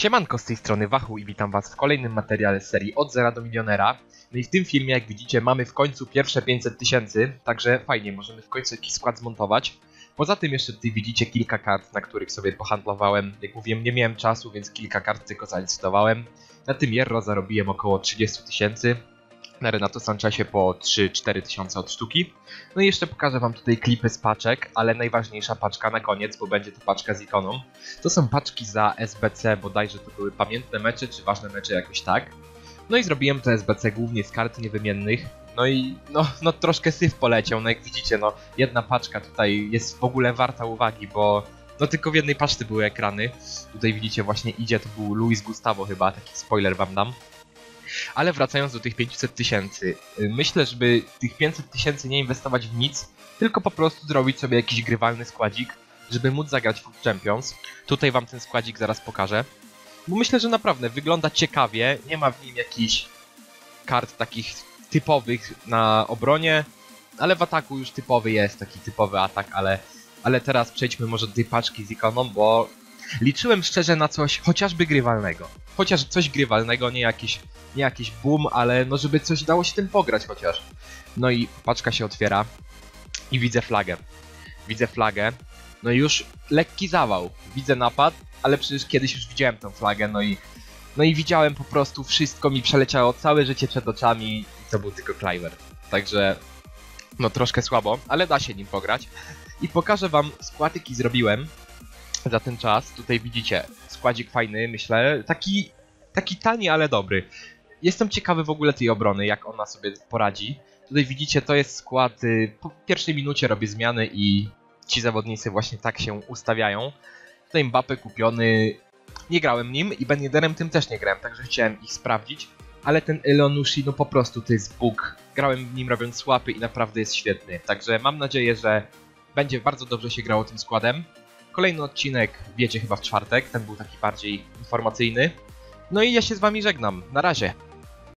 Siemanko, z tej strony Wachu i witam was w kolejnym materiale z serii Od Zera do Milionera. No i w tym filmie, jak widzicie, mamy w końcu pierwsze 500 000, także fajnie, możemy w końcu jakiś skład zmontować. Poza tym jeszcze tutaj widzicie kilka kart, na których sobie pohandlowałem. Jak mówiłem, nie miałem czasu, więc kilka kart tylko zalicytowałem. Na tym Hierro zarobiłem około 30 000. Na Renato Sanchezie po 3-4 tysiące od sztuki. No i jeszcze pokażę wam tutaj klipy z paczek, ale najważniejsza paczka na koniec, bo będzie to paczka z ikoną. To są paczki za SBC, bodajże to były pamiętne mecze, czy ważne mecze jakoś tak. No i zrobiłem to SBC głównie z kart niewymiennych. No i no troszkę syf poleciał, no jak widzicie, no jedna paczka tutaj jest w ogóle warta uwagi, bo no tylko w jednej paczce były ekrany. Tutaj widzicie właśnie idzie, to był Luis Gustavo chyba, taki spoiler wam dam. Ale wracając do tych 500 000, myślę, żeby tych 500 000 nie inwestować w nic, tylko po prostu zrobić sobie jakiś grywalny składzik, żeby móc zagrać w Champions. Tutaj wam ten składzik zaraz pokażę. Bo myślę, że naprawdę wygląda ciekawie, nie ma w nim jakichś kart takich typowych na obronie, ale w ataku już typowy jest, taki typowy atak, ale teraz przejdźmy może do tej paczki z ikoną, bo liczyłem szczerze na coś chociażby grywalnego. Chociaż coś grywalnego, nie jakiś boom, ale no żeby coś dało się tym pograć chociaż. No i paczka się otwiera i widzę flagę. Widzę flagę, no i już lekki zawał. Widzę napad, ale przecież kiedyś już widziałem tą flagę, no i widziałem po prostu wszystko, mi przeleciało całe życie przed oczami i to był tylko Cliver. Także no troszkę słabo, ale da się nim pograć. I pokażę wam skład, jaki zrobiłem za ten czas. Tutaj widzicie składzik fajny, myślę, taki tani, ale dobry. Jestem ciekawy w ogóle tej obrony, jak ona sobie poradzi. Tutaj widzicie, to jest skład, po pierwszej minucie robię zmiany i ci zawodnicy właśnie tak się ustawiają. Tutaj Mbappé kupiony, nie grałem nim i Ben Yedderem tym też nie grałem, także chciałem ich sprawdzić. Ale ten Elionushi, no po prostu to jest bóg. Grałem nim robiąc swapy i naprawdę jest świetny. Także mam nadzieję, że będzie bardzo dobrze się grało tym składem. Kolejny odcinek wiecie chyba w czwartek, ten był taki bardziej informacyjny. No i ja się z wami żegnam, na razie.